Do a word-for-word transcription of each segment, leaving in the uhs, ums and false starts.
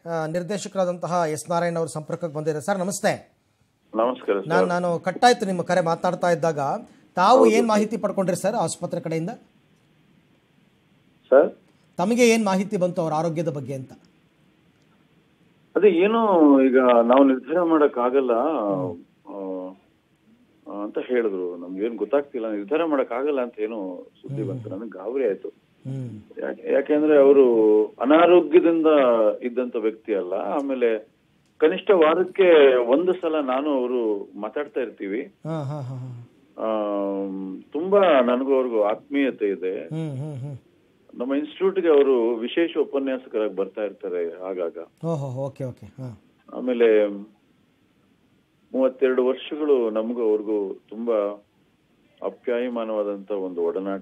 ನಿರ್ದೇಶಕರಾದಂತಹ S Narayan ಅವರು ಸಂಪರ್ಕಕ್ಕೆ ಬಂದಿದ್ದಾರೆ. ಸರ್ ನಮಸ್ತೆ. ನಮಸ್ಕಾರ. ನಾನು ನಾನು ಕಟ್ಟಾಯ್ತು ನಿಮ್ಮ ಕರೆ ಮಾತಾಡ್ತಾ ಇದ್ದಾಗ. ತಾವು ಏನು ಮಾಹಿತಿ ಪಡ್ಕೊಂಡ್ರಿ ಸರ್ ಆಸ್ಪತ್ರೆ ಕಡೆಯಿಂದ? ಸರ್ ತಮಗೆ ಏನು ಮಾಹಿತಿ ಬಂತು ಅವರ ಆರೋಗ್ಯದ ಬಗ್ಗೆ ಅಂತ? ಅದೇ ಏನು ಈಗ ನಾವು ನಿರ್ಧಾರ ಮಾಡಕ್ ಆಗಲ್ಲ ಅಂತ ಹೇಳಿದ್ರು. ನಮ್ಗೇನು ಗೊತ್ತಾಗ್ತಿಲ್ಲ, ನಿರ್ಧಾರ ಮಾಡಕ್ ಆಗಲ್ಲ ಅಂತ ಏನು ಸುದ್ದಿ ಬಂತು. ನನಗೆ ಗಾಬರಿ ಆಯ್ತು. ಯಾಕೆಂದ್ರೆ ಅವರು ಅನಾರೋಗ್ಯದಿಂದ ಇದ್ದಂತ ವ್ಯಕ್ತಿ ಅಲ್ಲ. ಆಮೇಲೆ ಕನಿಷ್ಠ ವಾರಕ್ಕೆ ಒಂದು ಸಲ ನಾನು ಅವರು ಮಾತಾಡ್ತಾ ಇರ್ತೀವಿ. ತುಂಬಾ ನನಗೂ ಅವ್ರಿಗೂ ಆತ್ಮೀಯತೆ ಇದೆ. ನಮ್ಮ ಇನ್ಸ್ಟಿಟ್ಯೂಟ್ಗೆ ಅವರು ವಿಶೇಷ ಉಪನ್ಯಾಸಕರಾಗಿ ಬರ್ತಾ ಇರ್ತಾರೆ ಆಗಾಗ. ಆಮೇಲೆ ಮೂವತ್ತೆರಡು ವರ್ಷಗಳು ನಮಗೂ ಅವ್ರಿಗೂ ತುಂಬಾ ಅಪ್ಯಾಯಮಾನವಾದಂತ ಒಂದು ಒಡನಾಟ.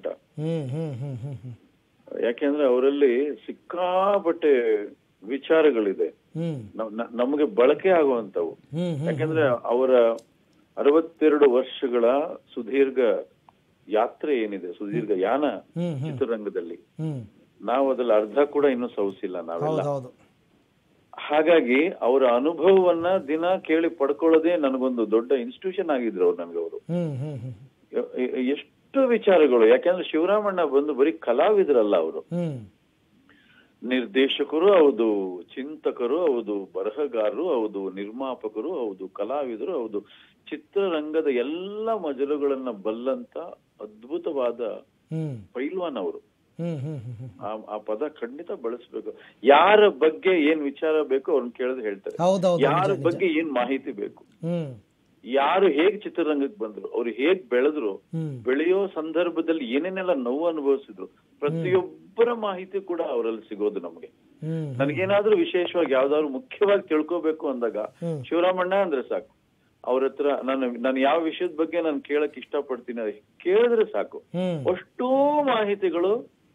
ಯಾಕೆಂದ್ರೆ ಅವರಲ್ಲಿ ಸಿಕ್ಕಾಪಟ್ಟೆ ವಿಚಾರಗಳಿದೆ, ನಮಗೆ ಬಳಕೆ ಆಗುವಂತವು. ಯಾಕೆಂದ್ರೆ ಅವರ ಅರವತ್ತೆರಡು ವರ್ಷಗಳ ಸುದೀರ್ಘ ಯಾತ್ರೆ ಏನಿದೆ, ಸುದೀರ್ಘ ಯಾನ ಚಿತ್ರರಂಗದಲ್ಲಿ, ನಾವು ಅದ್ರಲ್ಲಿ ಅರ್ಧ ಕೂಡ ಇನ್ನೂ ಸವಿಸಿಲ್ಲ ನಾವೆಲ್ಲ. ಹಾಗಾಗಿ ಅವರ ಅನುಭವವನ್ನ ದಿನ ಕೇಳಿ ಪಡ್ಕೊಳ್ಳೋದೇ ನನಗೊಂದು ದೊಡ್ಡ ಇನ್ಸ್ಟಿಟ್ಯೂಷನ್ ಆಗಿದ್ರು ಅವ್ರು. ನನ್ಗೆ ಅವರು ಎಷ್ಟು ವಿಚಾರಗಳು. ಯಾಕೆಂದ್ರೆ ಶಿವರಾಮಣ್ಣ ಬಂದು ಬರೀ ಕಲಾವಿದರಲ್ಲ, ಅವರು ನಿರ್ದೇಶಕರು ಹೌದು, ಚಿಂತಕರು ಹೌದು, ಬರಹಗಾರರು ಹೌದು, ನಿರ್ಮಾಪಕರು ಹೌದು, ಕಲಾವಿದರು ಹೌದು. ಚಿತ್ರರಂಗದ ಎಲ್ಲ ಮಜಲುಗಳನ್ನ ಬಲ್ಲಂತ ಅದ್ಭುತವಾದ ಪೈಲ್ವಾನ್ ಅವರು. ಆ ಪದ ಖಂಡಿತ ಬಳಸ್ಬೇಕು. ಯಾರ ಬಗ್ಗೆ ಏನ್ ವಿಚಾರ ಬೇಕು ಅವ್ರನ್ನ ಕೇಳಿದ್ರೆ ಹೇಳ್ತಾರೆ. ಯಾರ ಬಗ್ಗೆ ಏನ್ ಮಾಹಿತಿ ಬೇಕು, ಯಾರು ಹೇಗ್ ಚಿತ್ರರಂಗಕ್ಕೆ ಬಂದ್ರು, ಅವ್ರು ಹೇಗ್ ಬೆಳೆದ್ರು, ಬೆಳೆಯೋ ಸಂದರ್ಭದಲ್ಲಿ ಏನೇನೆಲ್ಲ ನೋವು ಅನುಭವಿಸಿದ್ರು, ಪ್ರತಿಯೊಬ್ಬರ ಮಾಹಿತಿ ಕೂಡ ಅವರಲ್ಲಿ ಸಿಗೋದು ನಮ್ಗೆ. ನನಗೇನಾದ್ರೂ ವಿಶೇಷವಾಗಿ ಯಾವ್ದಾದ್ರು ಮುಖ್ಯವಾಗಿ ತಿಳ್ಕೋಬೇಕು ಅಂದಾಗ ಶಿವರಾಮಣ್ಣ ಅಂದ್ರೆ ಸಾಕು. ಅವ್ರ ಹತ್ರ ನಾನು ನಾನು ಯಾವ ವಿಷಯದ ಬಗ್ಗೆ ನಾನು ಕೇಳಕ್ ಇಷ್ಟಪಡ್ತೀನಿ ಕೇಳಿದ್ರೆ ಸಾಕು, ಅಷ್ಟೂ ಮಾಹಿತಿಗಳು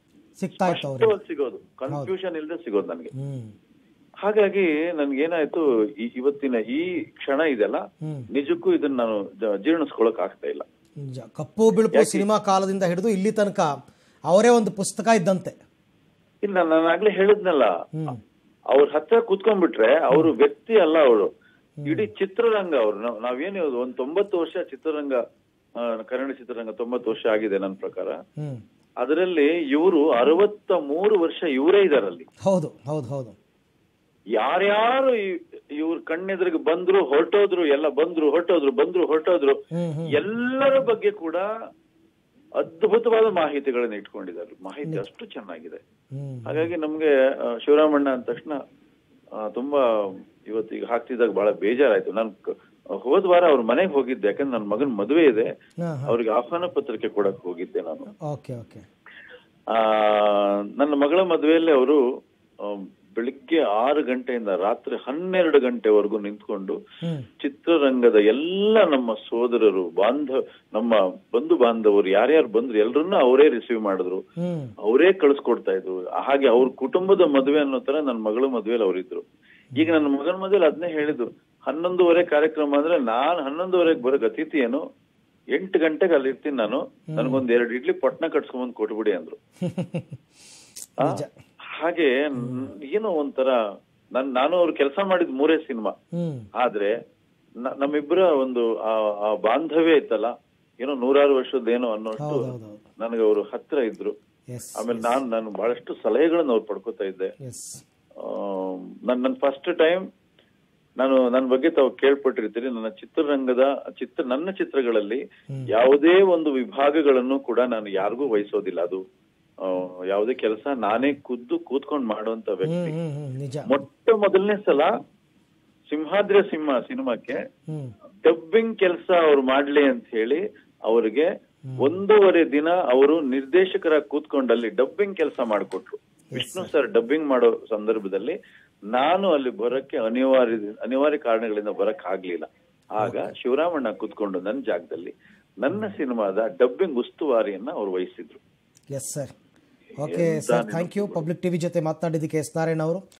ಸಿಗೋದು, ಕನ್ಫ್ಯೂಷನ್ ಇಲ್ಲದೆ ಸಿಗೋದು ನನಗೆ. ಹಾಗಾಗಿ ನನ್ಗೇನಾಯ್ತು, ಇವತ್ತಿನ ಈ ಕ್ಷಣ ಇದೆಲ್ಲ ನಿಜಕ್ಕೂ ಇದನ್ನ ನಾನು ಜೀರ್ಣಿಸ್ಕೊಳಕ್ ಆಗ್ತಾ ಇಲ್ಲ. ಕಪ್ಪು ಬಿಳುಪು ಸಿನಿಮಾ ಕಾಲದಿಂದ ಹಿಡಿದು ಇಲ್ಲಿ ತನಕ ಅವರೇ ಒಂದು ಪುಸ್ತಕ ಇದ್ದಂತೆ. ಇಲ್ಲ, ನಾನು ಆಗ್ಲೇ ಹೇಳಿದ್ನಲ್ಲ, ಅವ್ರ ಹತ್ರ ಕೂತ್ಕೊಂಡ್ಬಿಟ್ರೆ ಅವರು ವ್ಯಕ್ತಿ ಅಲ್ಲ, ಅವರು ಇಡೀ ಚಿತ್ರರಂಗ. ಅವ್ರು ನಾವೇನು ಒಂದ್ ತೊಂಬತ್ತು ವರ್ಷ ಚಿತ್ರರಂಗ, ಕನ್ನಡ ಚಿತ್ರರಂಗ ತೊಂಬತ್ತು ವರ್ಷ ಆಗಿದೆ ನನ್ನ ಪ್ರಕಾರ. ಅದರಲ್ಲಿ ಇವರು ಅರವತ್ತ ಮೂರು ವರ್ಷ ಇವರೇ ಇದಾರಲ್ಲಿ. ಹೌದು ಹೌದು ಹೌದು. ಯಾರ್ಯಾರು ಇವ್ರ ಕಣ್ಣೆದ್ರಿಗೆ ಬಂದ್ರು ಹೊರಟೋದ್ರು, ಎಲ್ಲ ಬಂದ್ರು ಹೊರಟೋದ್ರು ಬಂದ್ರು ಹೊರಟೋದ್ರು, ಎಲ್ಲರ ಬಗ್ಗೆ ಕೂಡ ಅದ್ಭುತವಾದ ಮಾಹಿತಿಗಳನ್ನ ಇಟ್ಕೊಂಡಿದ್ದಾರೆ. ಮಾಹಿತಿ ಅಷ್ಟು ಚೆನ್ನಾಗಿದೆ. ಹಾಗಾಗಿ ನಮ್ಗೆ ಶಿವರಾಮಣ್ಣ ಅಂದ ತಕ್ಷಣ ತುಂಬಾ ಇವತ್ತಿಗೆ ಹಾಕ್ತಿದ್ದಾಗ ಬಹಳ ಬೇಜಾರಾಯ್ತು. ನಾನು ಹೋದ ವಾರ ಅವ್ರ ಮನೆಗೆ ಹೋಗಿದ್ದೆ, ಯಾಕಂದ್ರೆ ನನ್ನ ಮಗನ ಮದುವೆ ಇದೆ, ಅವ್ರಿಗೆ ಆಹ್ವಾನ ಪತ್ರಿಕೆ ಕೊಡಕ್ ಹೋಗಿದ್ದೆ ನಾನು. ಆ ನನ್ನ ಮಗಳ ಮದುವೆಯಲ್ಲಿ ಅವರು ಬೆಳಿಗ್ಗೆ ಆರು ಗಂಟೆಯಿಂದ ರಾತ್ರಿ ಹನ್ನೆರಡು ಗಂಟೆವರೆಗೂ ನಿಂತ್ಕೊಂಡು ಚಿತ್ರರಂಗದ ಎಲ್ಲ ನಮ್ಮ ಸೋದರರು, ಬಾಂಧವ, ನಮ್ಮ ಬಂಧು ಬಾಂಧವರು ಯಾರ್ಯಾರು ಬಂದ್ರು ಎಲ್ಲರನ್ನ ಅವರೇ ರಿಸೀವ್ ಮಾಡಿದ್ರು, ಅವರೇ ಕಳಿಸ್ಕೊಡ್ತಾ ಇದ್ರು. ಹಾಗೆ ಅವ್ರ ಕುಟುಂಬದ ಮದುವೆ ಅನ್ನೋ ತರ ನನ್ನ ಮಗಳ ಮದುವೆಲಿ ಅವರಿದ್ರು. ಈಗ ನನ್ನ ಮಗನ ಮದುವೆಲಿ ಅದನ್ನೇ ಹೇಳಿದ್ದು, ಹನ್ನೊಂದುವರೆ ಕಾರ್ಯಕ್ರಮ ಅಂದ್ರೆ ನಾನ್ ಹನ್ನೊಂದುವರೆಗೆ ಬರೋಕ್ ಅತಿಥಿ ಏನು, ಎಂಟು ಗಂಟೆಗೆ ಅಲ್ಲಿ ಇರ್ತೀನಿ ನಾನು, ನನ್ಗೊಂದ್ ಎರಡು ಇಡ್ಲಿ ಪಟ್ನ ಕಟ್ಸ್ಕೊಂಬಂದ್ ಕೊಟ್ಬಿಡಿ ಅಂದ್ರು. ಹಾಗೆ ಏನೋ ಒಂಥರ ನನ್ ನಾನು ಅವ್ರು ಕೆಲಸ ಮಾಡಿದ್ ಮೂರೇ ಸಿನಿಮಾ, ಆದ್ರೆ ನಮ್ಮಿಬ್ಬರ ಒಂದು ಆ ಬಾಂಧವ್ಯ ಇತ್ತಲ್ಲ, ಏನೋ ನೂರಾರು ವರ್ಷದ್ದೇನೋ ಅನ್ನೋಷ್ಟು ನನಗೆ ಅವರು ಹತ್ರ ಇದ್ರು. ಆಮೇಲೆ ನಾನ್ ನಾನು ಬಹಳಷ್ಟು ಸಲಹೆಗಳನ್ನ ಅವ್ರು ಪಡ್ಕೋತಾ ಇದ್ದೆ. ನನ್ ನನ್ ಫಸ್ಟ್ ಟೈಮ್ ನಾನು ನನ್ನ ಬಗ್ಗೆ ತಾವು ಕೇಳ್ಪಟ್ಟಿರ್ತೀರಿ, ನನ್ನ ಚಿತ್ರರಂಗದ ಚಿತ್ರ ನನ್ನ ಚಿತ್ರಗಳಲ್ಲಿ ಯಾವುದೇ ಒಂದು ವಿಭಾಗಗಳನ್ನು ಕೂಡ ನಾನು ಯಾರಿಗೂ ವಹಿಸೋದಿಲ್ಲ. ಅದು ಯಾವುದೇ ಕೆಲಸ ನಾನೇ ಖುದ್ದು ಕೂತ್ಕೊಂಡು ಮಾಡುವಂತ ವ್ಯಕ್ತಿ. ಮೊಟ್ಟ ಮೊದಲನೇ ಸಲ ಸಿಂಹಾದ್ರಿ ಸಿಂಹ ಸಿನಿಮಾಕ್ಕೆ ಡಬ್ಬಿಂಗ್ ಕೆಲಸ ಅವ್ರು ಮಾಡ್ಲಿ ಅಂತ ಹೇಳಿ ಅವ್ರಿಗೆ ಒಂದೂವರೆ ದಿನ ಅವರು ನಿರ್ದೇಶಕರಾಗಿ ಕೂತ್ಕೊಂಡಲ್ಲಿ ಡಬ್ಬಿಂಗ್ ಕೆಲಸ ಮಾಡಿಕೊಟ್ರು. ವಿಷ್ಣು ಸರ್ ಡಬ್ಬಿಂಗ್ ಮಾಡೋ ಸಂದರ್ಭದಲ್ಲಿ ನಾನು ಅಲ್ಲಿ ಬರಕ್ಕೆ ಅನಿವಾರ್ಯ ಅನಿವಾರ್ಯ ಕಾರಣಗಳಿಂದ ಬರಕ್ ಆಗ್ಲಿಲ್ಲ. ಆಗ ಶಿವರಾಮಣ್ಣ ಕೂತ್ಕೊಂಡು ನನ್ನ ಜಾಗದಲ್ಲಿ ನನ್ನ ಸಿನಿಮಾದ ಡಬ್ಬಿಂಗ್ ಉಸ್ತುವಾರಿಯನ್ನ ಅವ್ರು ವಹಿಸಿದ್ರು. Yes sir. Okay sir, thank you. Public TV ಜೊತೆ ಮಾತನಾಡಿದ್ದಕ್ಕೆ ಎಸ್ ನಾರಾಯಣ್ ಅವರು.